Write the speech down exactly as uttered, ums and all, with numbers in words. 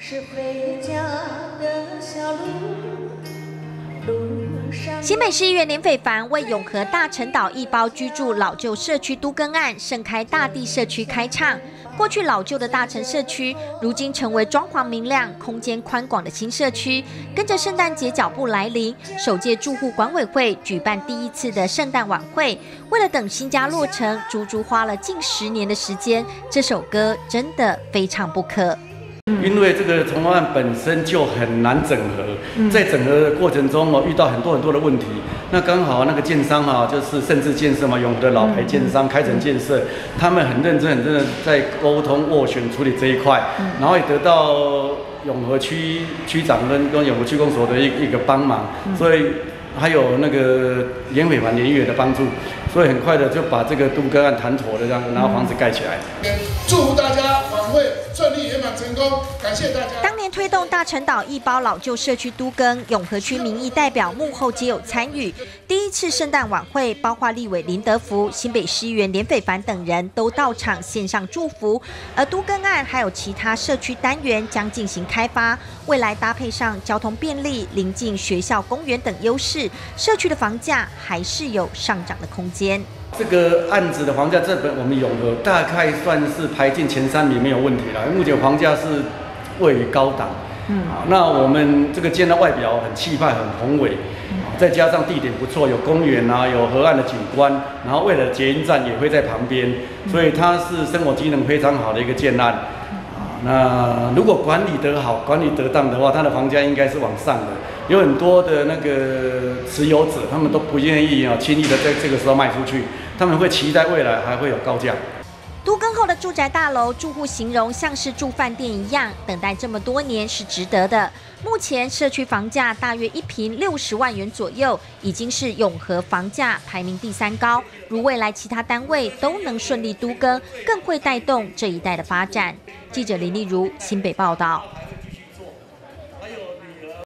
是回家的小路。 新北市议员连斐凡为永和大陈岛一包居住老旧社区都更案盛开大地社区开唱。过去老旧的大陈社区，如今成为装潢明亮、空间宽广的新社区。跟着圣诞节脚步来临，首届住户管委会举办第一次的圣诞晚会。为了等新家落成，足足花了近十年的时间。这首歌真的非唱不可。 因为这个重划案本身就很难整合，在整合的过程中哦，遇到很多很多的问题。那刚好那个建商哈，就是盛智建设嘛，永和的老牌建商开诚建设，他们很认真很认真的在沟通斡旋处理这一块，然后也得到永和区区长跟跟永和区公所的一一个帮忙，所以还有那个连斐凡连议员的帮助，所以很快的就把这个都更案谈妥了，这样然后房子盖起来。 祝福大家晚会顺利圆满成功，感谢大家。 当年推动大陈岛一包老旧社区都更，永和区民意代表幕后皆有参与。第一次圣诞晚会，包括立委林德福、新北市议员连斐凡等人都到场献上祝福。而都更案还有其他社区单元将进行开发，未来搭配上交通便利、临近学校、公园等优势，社区的房价还是有上涨的空间。 这个案子的房价，这本我们永和大概算是排进前三名没有问题了。目前房价是位于高档，嗯，那我们这个建的外表很气派、很宏伟，再加上地点不错，有公园啊，有河岸的景观，然后未来的捷运站也会在旁边，所以它是生活机能非常好的一个建案。 那如果管理得好、管理得当的话，它的房价应该是往上的。有很多的那个持有者，他们都不愿意啊轻易的在这个时候卖出去，他们会期待未来还会有高价。 都更后的住宅大楼，住户形容像是住饭店一样，等待这么多年是值得的。目前社区房价大约一坪六十万元左右，已经是永和房价排名第三高。如未来其他单位都能顺利都更，更会带动这一带的发展。记者林丽如新北报道。